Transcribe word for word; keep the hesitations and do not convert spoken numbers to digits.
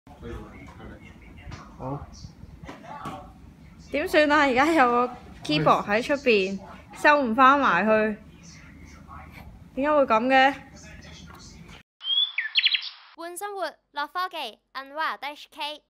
好。 點算啊？而家有個 keyboard 喺出邊，收唔翻埋去，點解會咁嘅？ 換生活，樂科技 ，Unwired H K。